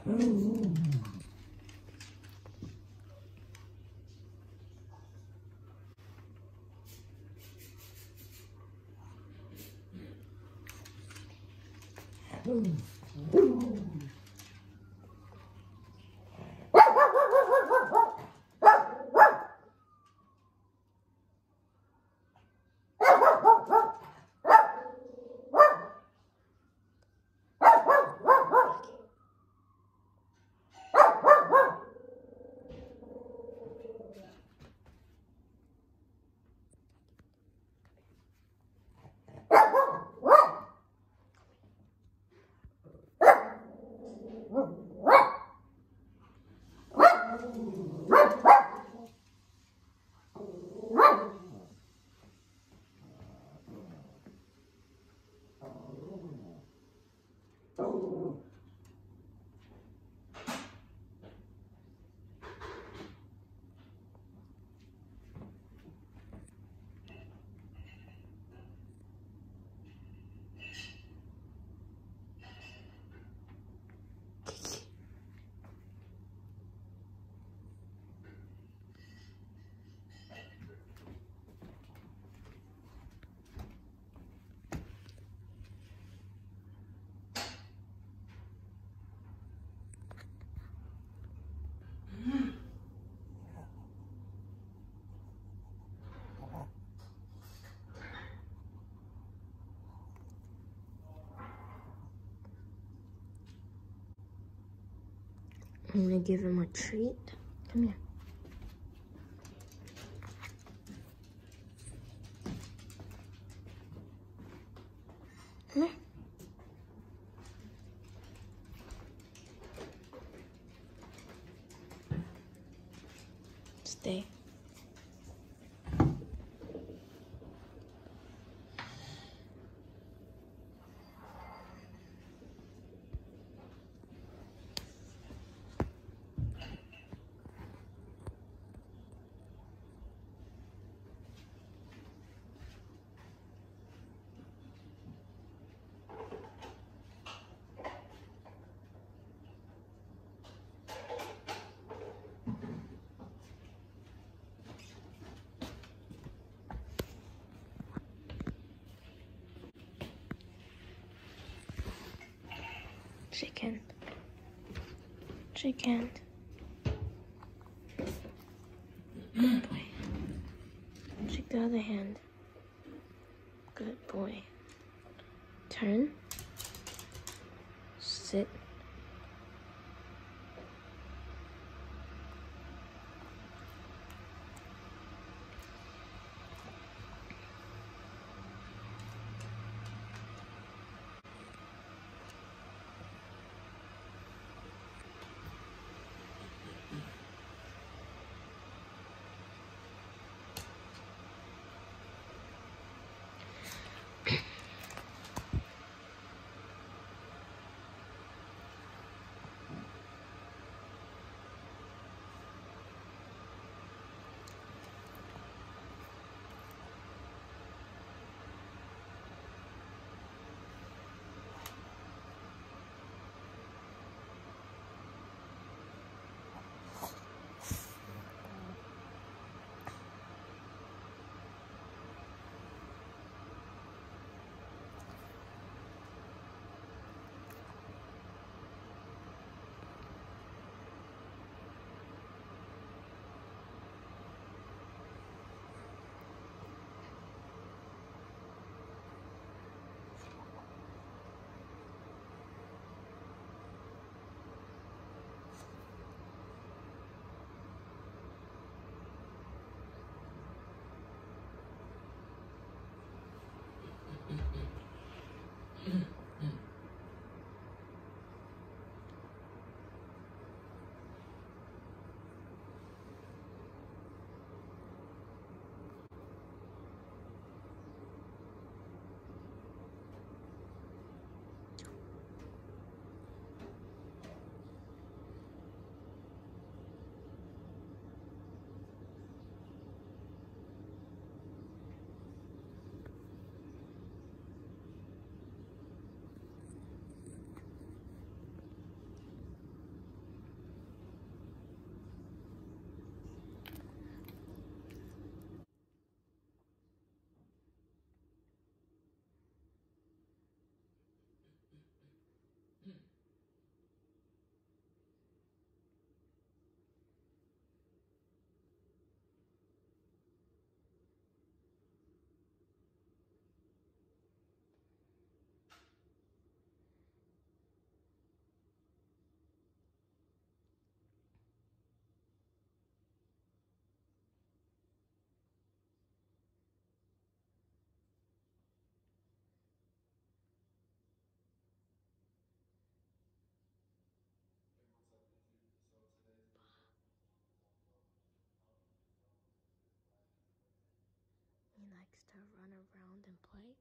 I'm gonna give him a treat. Come here. Come here. Stay. Chicken. Chicken. Good boy. Shake the other hand. Good boy. Turn. Sit. likes to run around and play.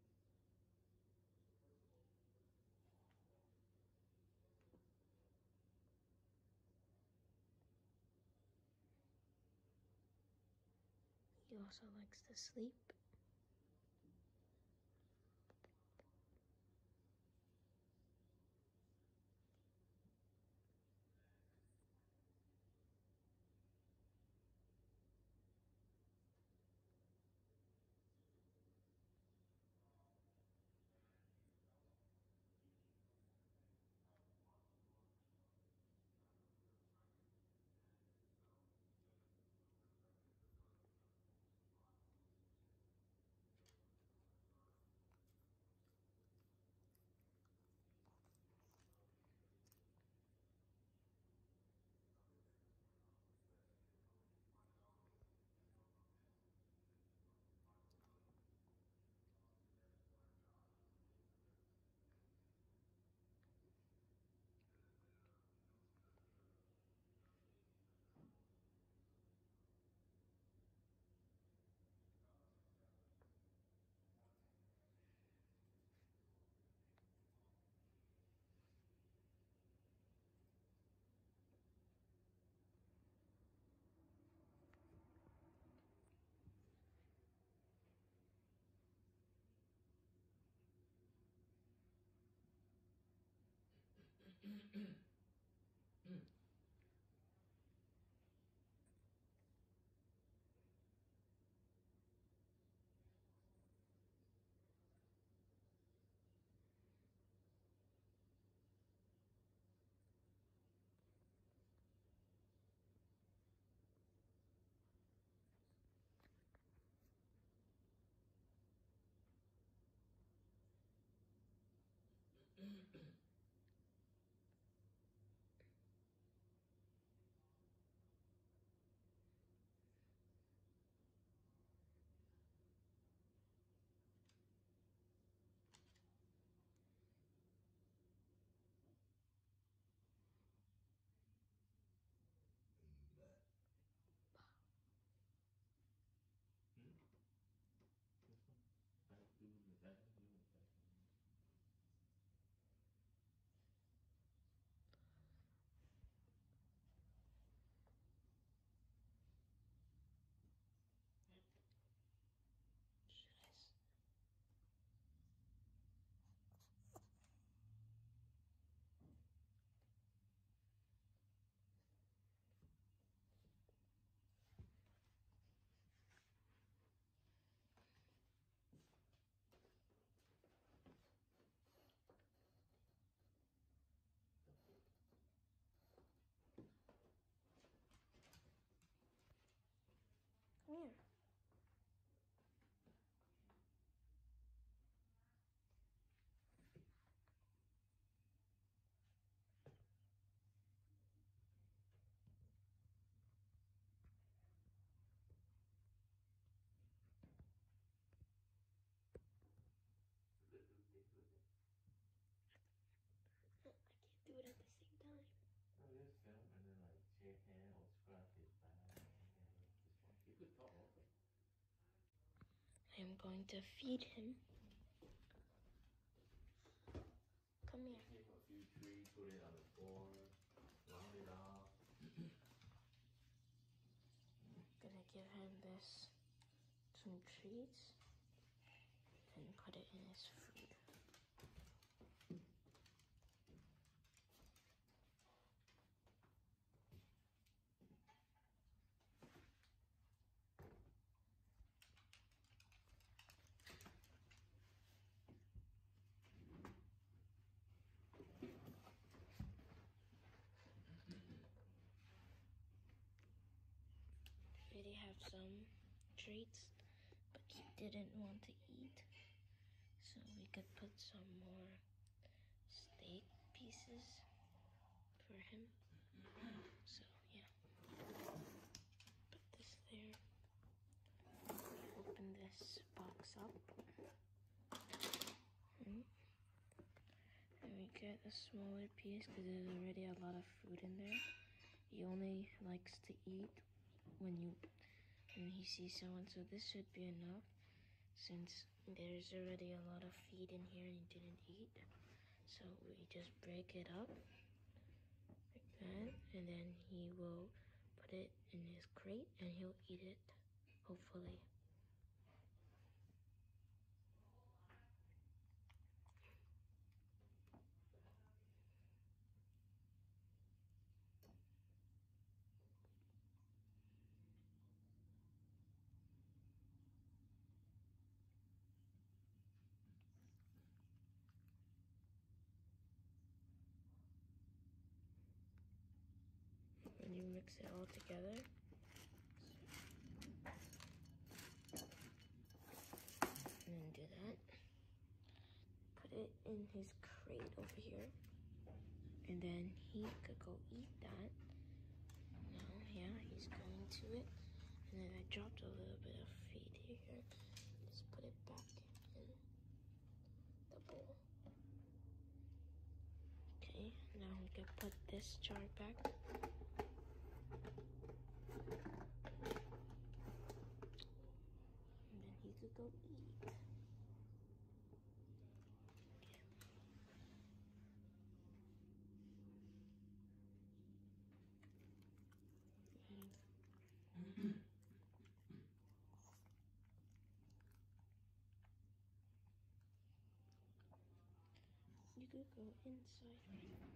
He also likes to sleep. Come here. I can't do it at the same time. No, just film and then like shake hand or scratch his back. You could talk also. I'm going to feed him. Come here. Take a few trees, put it on the floor, round it off. Gonna give him some treats and put it in his food. Already have some treats, but he didn't want to eat, so we could put some more steak pieces for him. So yeah, put this there. Open this box up, and we get a smaller piece because there's already a lot of food in there. He only likes to eat when he sees someone, so this should be enough. since there's already a lot of feed in here and he didn't eat. So we just break it up like that, and then he will put it in his crate and he'll eat it, hopefully. When you mix it all together, and then do that, put it in his crate over here, and then he could go eat that. Now, yeah, he's going to it, and then I dropped a little bit of feed here. Just put it back in the bowl. Okay, now we can put this jar back. And then he could go eat. You could go inside right now.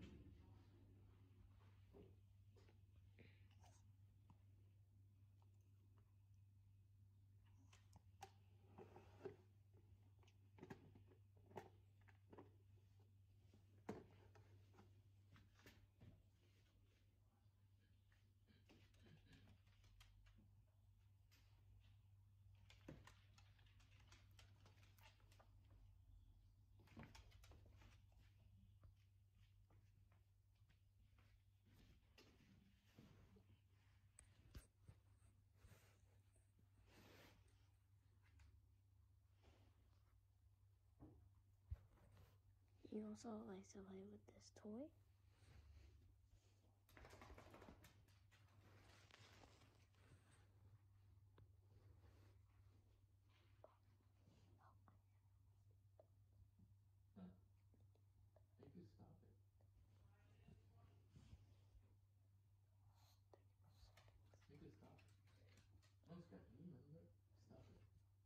He also likes to play with this toy. You could stop it. You could stop it. Oh, it's got me, remember? Stop it.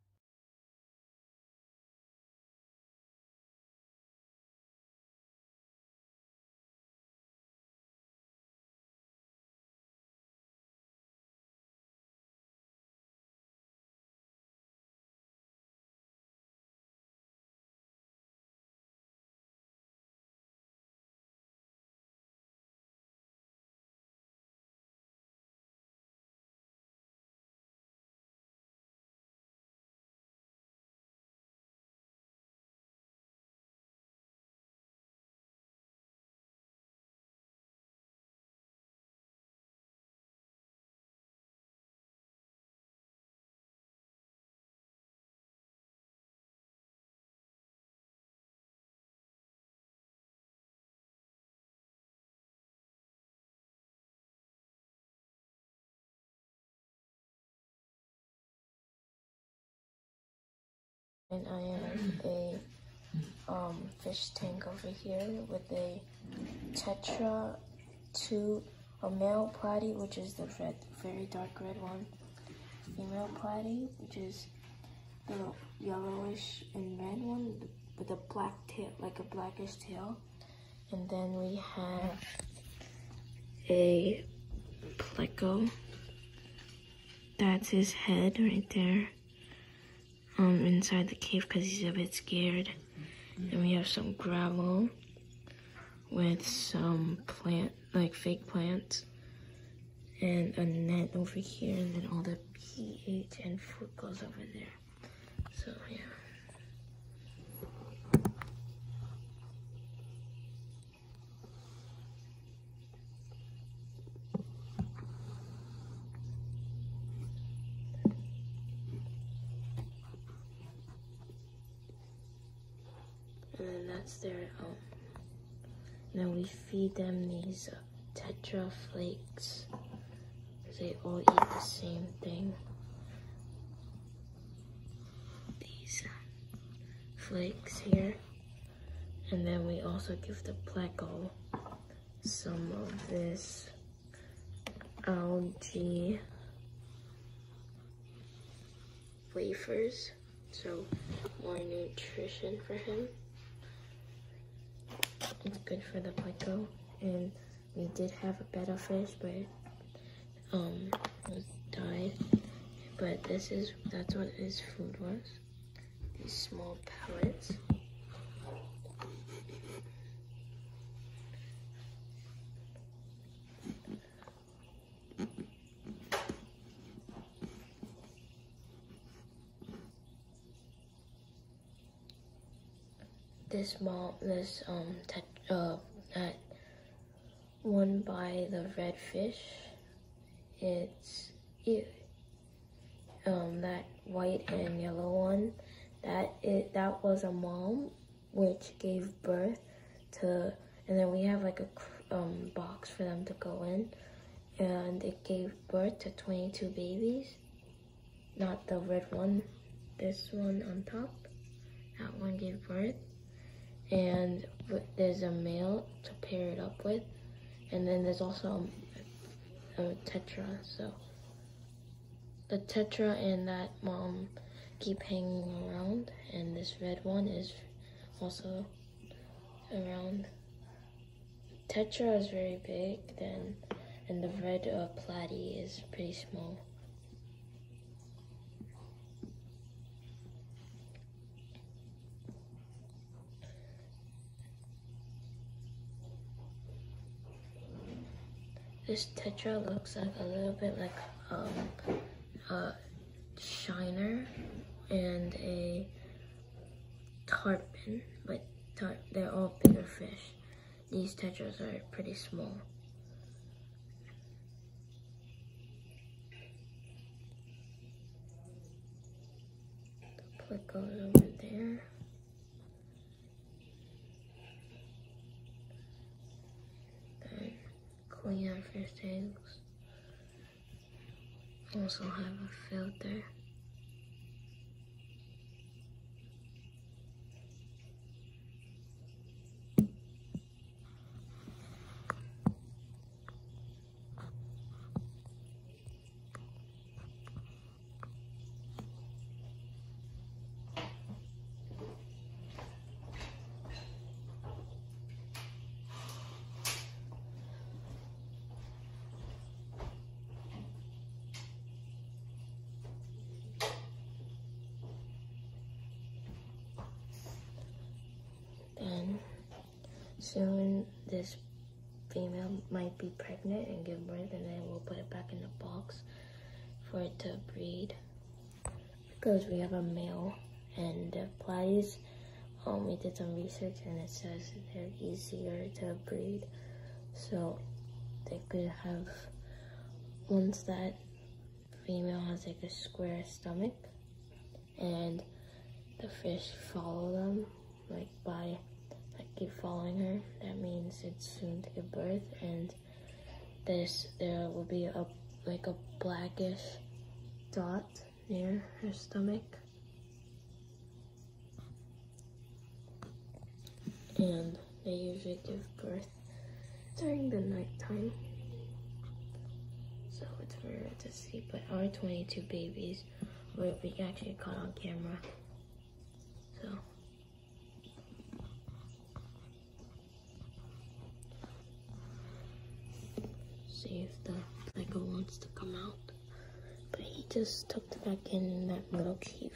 And I have a fish tank over here with a Tetra 2, a male platy, which is the red, very dark red one, female platy, which is the yellowish and red one with a black tail, like a blackish tail. And then we have a pleco. That's his head right there. Inside the cave because he's a bit scared. And we have some gravel with some plant, like fake plants, and a net over here, and then all the pH and food goes over there. So yeah. And then that's their now we feed them these Tetra flakes. They all eat the same thing. These flakes here. And then we also give the Pleco some of this algae wafers, so more nutrition for him. It's good for the Pleco. And we did have a betta fish, but it died. But that's what his food was. These small pellets. That one by the red fish, it's that white and yellow one, that was a mom which gave birth to, and then we have like a box for them to go in, and it gave birth to 22 babies. Not the red one, this one on top, that one gave birth. And there's a male to pair it up with, and then there's also a tetra. So the tetra and that mom keep hanging around, and this red one is also around. Tetra is very big, and the red platy is pretty small. This tetra looks like a little bit like a shiner and a tarpon, but they're all bigger fish. These tetras are pretty small. The Pleco is over there. Clean our fish tanks. Also have a filter. Soon this female might be pregnant and give birth, and then we'll put it back in the box for it to breed, because we have a male. And the platies, we did some research and it says they're easier to breed, so they could have, once that female has like a square stomach and the fish follow them, keep following her, that means it's soon to give birth. And there will be a blackish dot near her stomach, and they usually give birth during the nighttime, so it's rare to see. But our 22 babies we actually caught on camera, so see if the Pleco wants to come out. But he just tucked back in that little cave.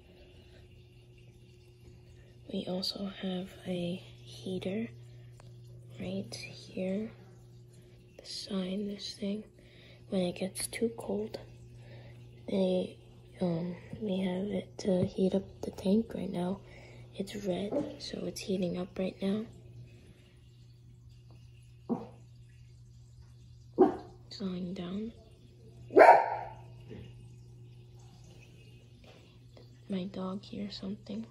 We also have a heater right here beside this thing. When it gets too cold, we have it to heat up the tank. Right now it's red, so it's heating up right now. Slowing down. My dog hears something.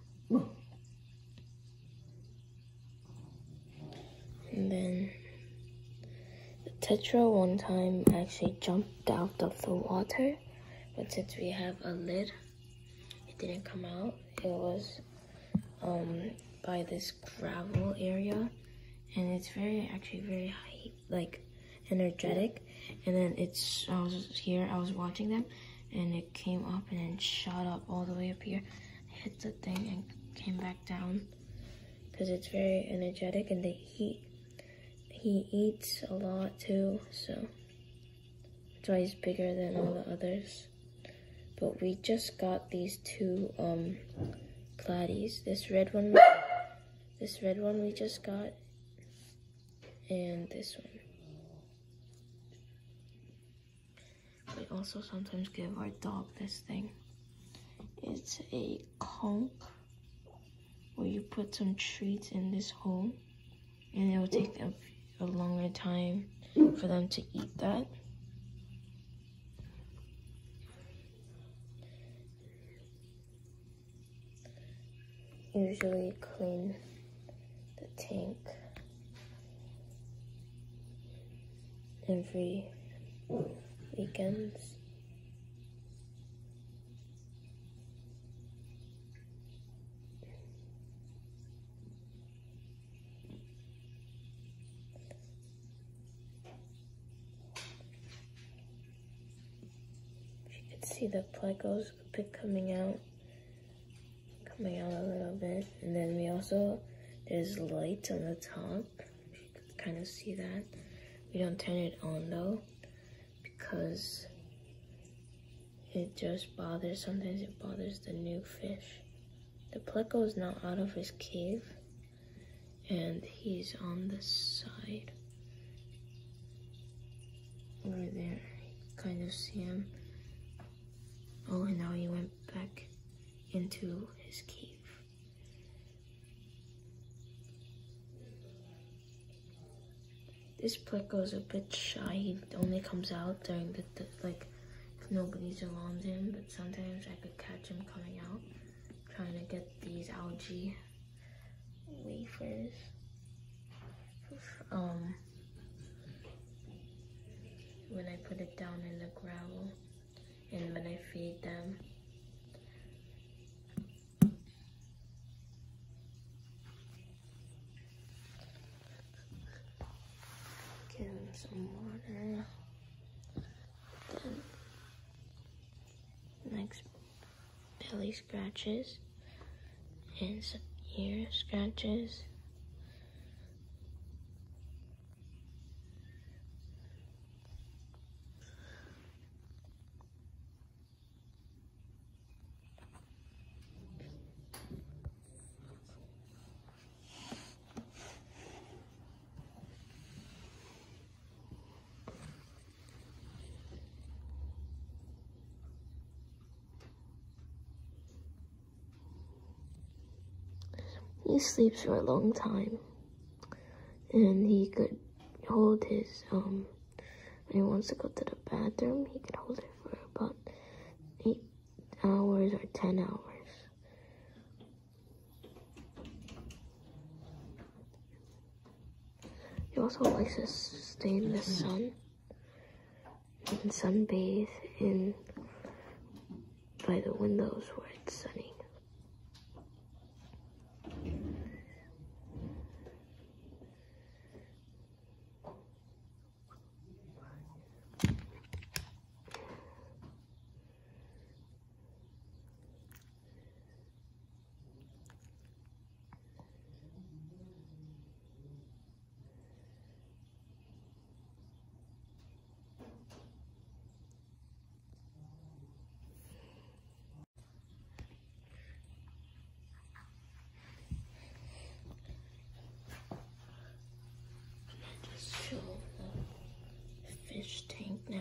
And then the tetra one time actually jumped out of the water, but since we have a lid, it didn't come out. It was by this gravel area, and it's actually very high, like energetic. And then I was watching them, and it came up and then shot up all the way up here, hit the thing and came back down, because it's very energetic, and he eats a lot too, so that's why he's bigger than all the others. But we just got these two platies. This red one we just got, and this one. We also sometimes give our dog this thing. It's a conch where you put some treats in this hole, and it will take a longer time for them to eat that. Usually clean the tank every weekends. You can see the plecos a bit coming out a little bit, and then there's lights on the top. You can kind of see that. We don't turn it on though, because sometimes it bothers the new fish. The pleco is now out of his cave, and he's on the side over there. You kind of see him. Oh, and now he went back into his cave. This pleco is a bit shy. He only comes out during the if nobody's around him, but sometimes I could catch him coming out, trying to get these algae wafers. When I put it down in the gravel, and when I feed them. Give him some water. Then next, belly scratches and some ear scratches. He sleeps for a long time, and he could hold his, when he wants to go to the bathroom, he could hold it for about 8 hours or 10 hours. He also likes to stay in the sun and sunbathe by the windows where it's sunny. Show the fish tank now.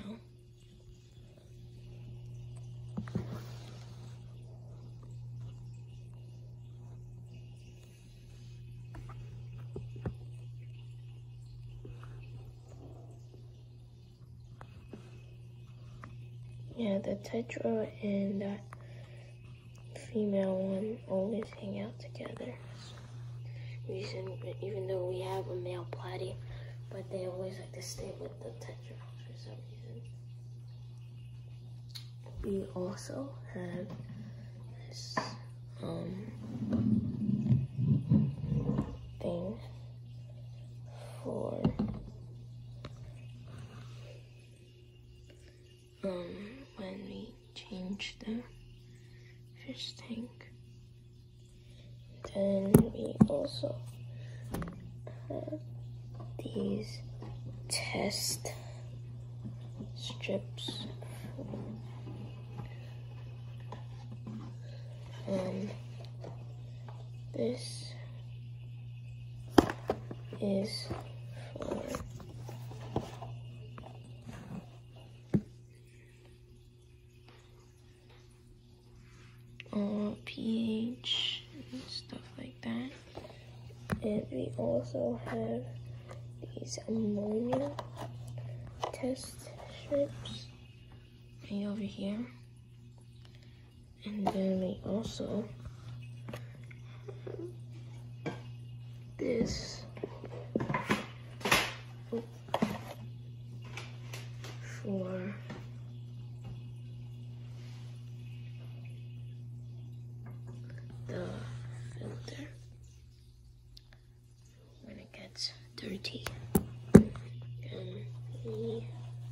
Yeah, the tetra and that female one always hang out together. Even though we have a male platy, but they always like to stay with the tetra for some reason. We also have this And we also have these test strips. This is for pH and stuff like that. And we also have these ammonia test strips right over here. And then we also have this for the filter when it gets dirty. And we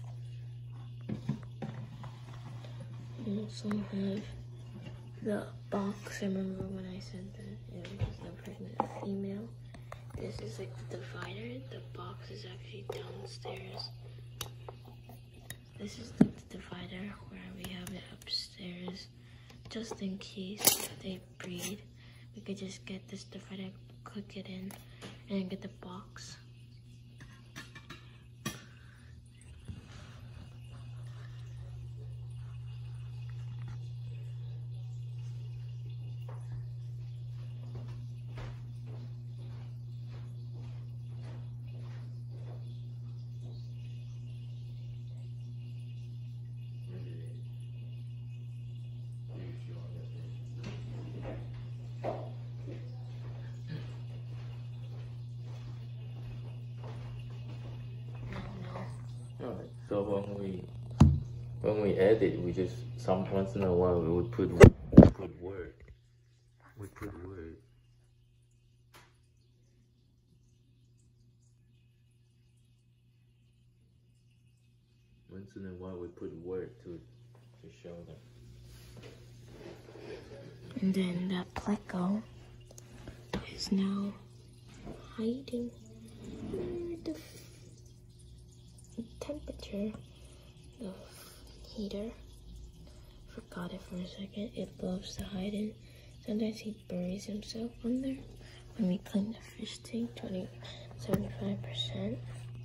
also have the box. Remember when I said that it was a pregnant female? This is like the divider. The box is actually downstairs. This is the divider where we have it upstairs. Just in case they breed, we could just get this divider, click it in, and get the box. So when we edit, we just once in a while we would put word. We put word. Once in a while we put word to show them. And then that pleco is now hiding the temperature. The heater, forgot it for a second. It loves to hide in. Sometimes he buries himself under. When we clean the fish tank, 75%.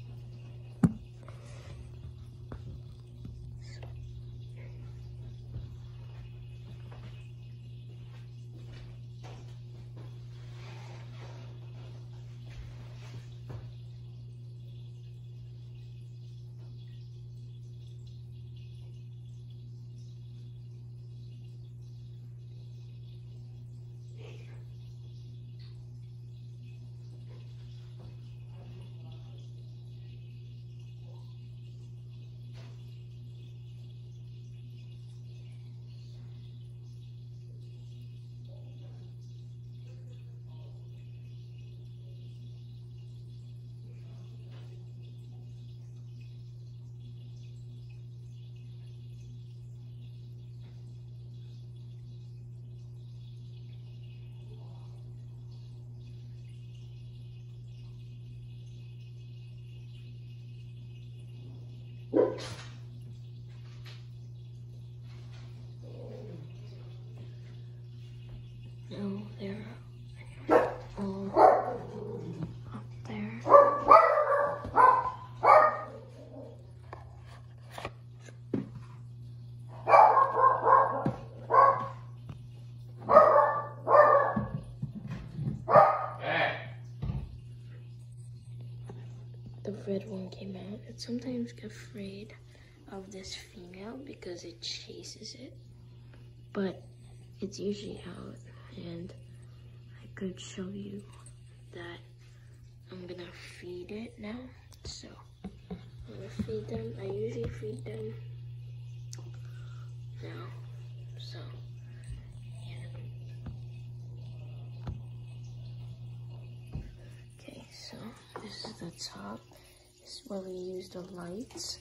No, they're all up there. The red one came out. It sometimes gets afraid of this female because it chases it, but it's usually out. And I could show you that I'm gonna feed it now. So I'm gonna feed them. I usually feed them now. So yeah. Okay, so this is the top. This is where we use the lights.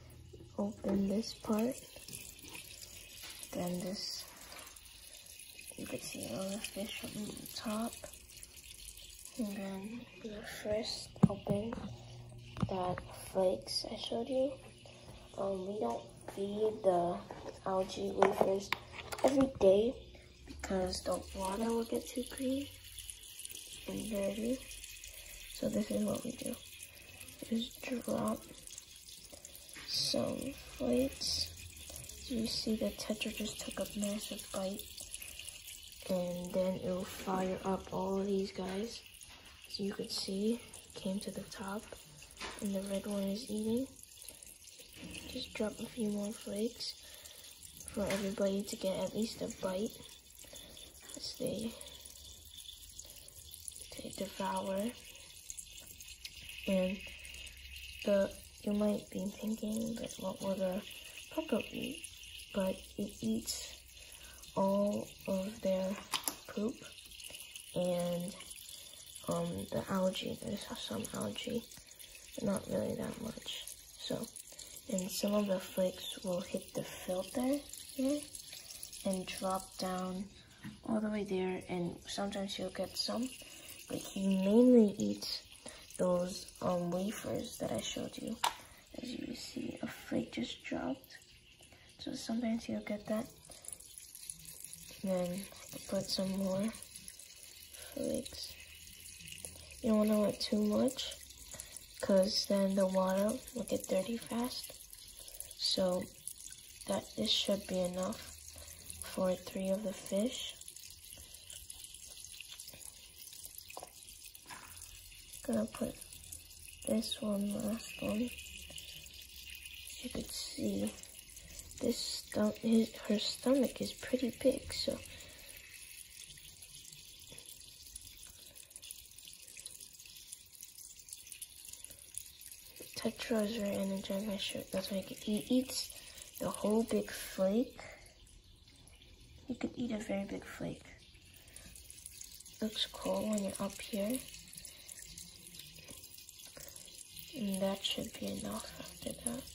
Open this part. Then this You can see all the fish from the top. And then we first open that flakes I showed you. We don't feed the algae wafers every day because the water will get too clean and dirty. So this is what we do. Just drop some flakes. So you see the Tetra just took a massive bite. And then it will fire up all of these guys. So you could see, came to the top. And the red one is eating. Just drop a few more flakes for everybody to get at least a bite as they devour. And you might be thinking, but what will the puppo eat? But it eats all of their poop and the algae. There's some algae, but not really that much. So, and some of the flakes will hit the filter here and drop down all the way there, and sometimes you'll get some, but he mainly eats those wafers that I showed you. As you see, a flake just dropped, so sometimes you'll get that. Then put some more flakes. You don't want to let too much, because then the water will get dirty fast. So this should be enough for 3 of the fish. Gonna put this one, last one. As you could see, her stomach is pretty big, so Tetra is very energetic. That's why he eats the whole big flake. You could eat a very big flake. Looks cool when you're up here. And that should be enough after that.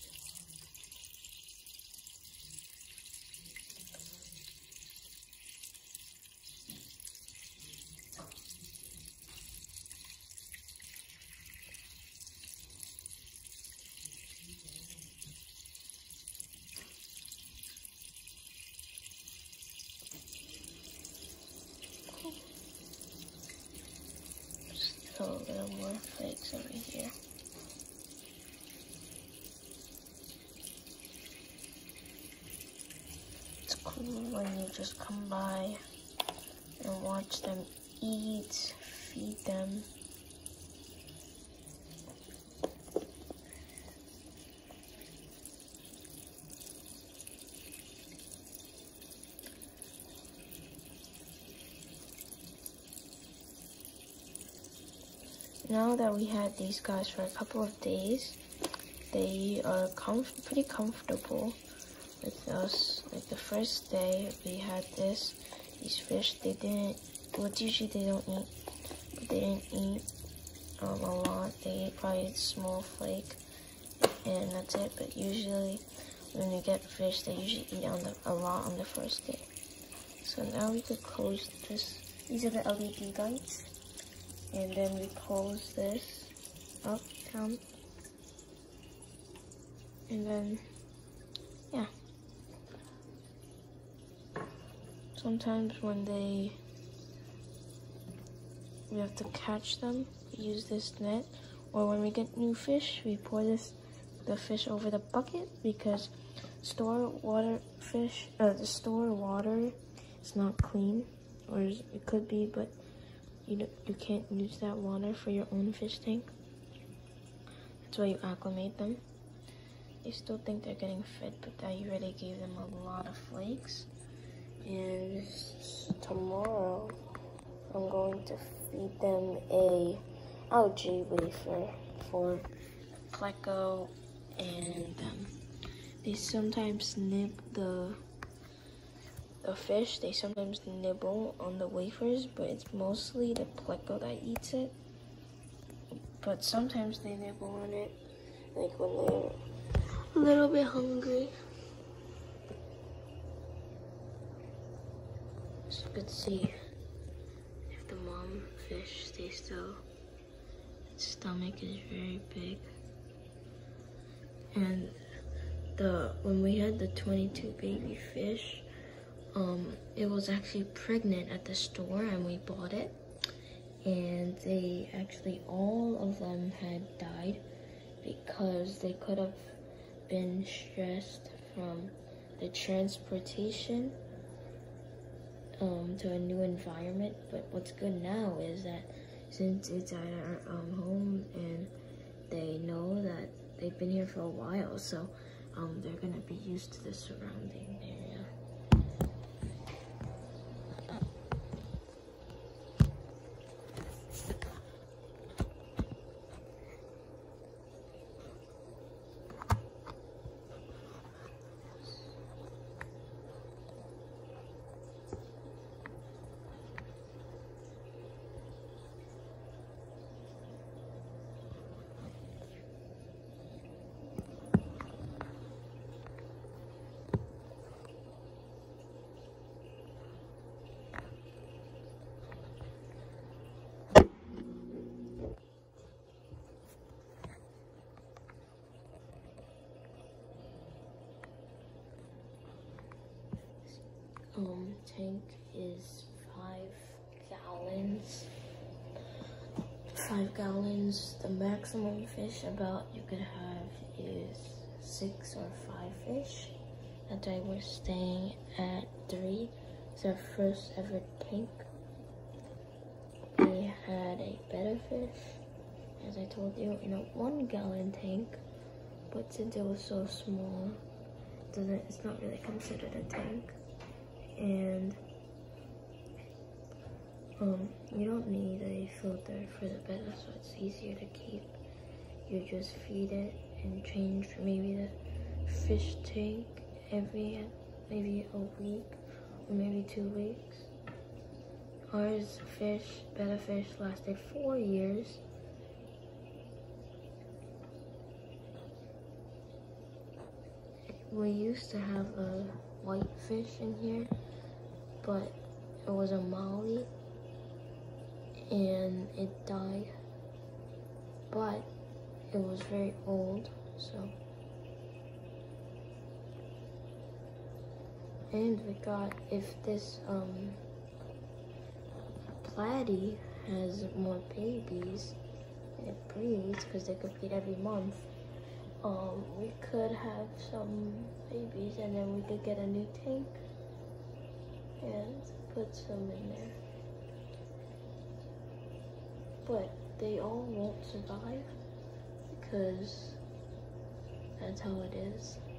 Still a little more flakes over here. It's cool when you just come by and watch them eat, feed them. Now that we had these guys for a couple of days, they are pretty comfortable with us. Like the first day we had these fish, usually they don't eat, but they didn't eat a lot. They ate probably a small flake and that's it. But usually when you get fish, they usually eat a lot on the first day. So now we could close this. These are the LED lights. And then we close this up, down, and then, yeah. Sometimes when we have to catch them, we use this net, or when we get new fish, we pour the fish over the bucket, because store water is not clean, or it could be, but you can't use that water for your own fish tank. That's why you acclimate them. They still think they're getting fed, but I already gave them a lot of flakes. And tomorrow, I'm going to feed them a algae wafer for pleco, and they sometimes nib the fish. They sometimes nibble on the wafers, but it's mostly the pleco that eats it. But sometimes they nibble on it, like when they're a little bit hungry. As you could see, if the mom fish stays still, its stomach is very big. And when we had the 22 baby fish, it was actually pregnant at the store and we bought it. And they actually, all of them had died because they could have been stressed from the transportation to a new environment. But what's good now is that since it's at our home and they know that they've been here for a while, so they're gonna be used to the surrounding area. Tank is 5 gallons. 5 gallons. The maximum fish about you could have is 6 or 5 fish. That day we're staying at 3. It's our first ever tank. We had a better fish, as I told you, in a 1 gallon tank, but since it was so small, it's not really considered a tank. And you don't need a filter for the betta, so it's easier to keep. You just feed it and change maybe the fish tank every maybe a week or maybe 2 weeks. Ours betta fish lasted 4 years. We used to have a white fish in here, but it was a Molly and it died, but it was very old, so. And we got, if this platy has more babies and it breeds, because they could breed every month, we could have some babies and then we could get a new tank and put some in there. But they all won't survive because that's how it is.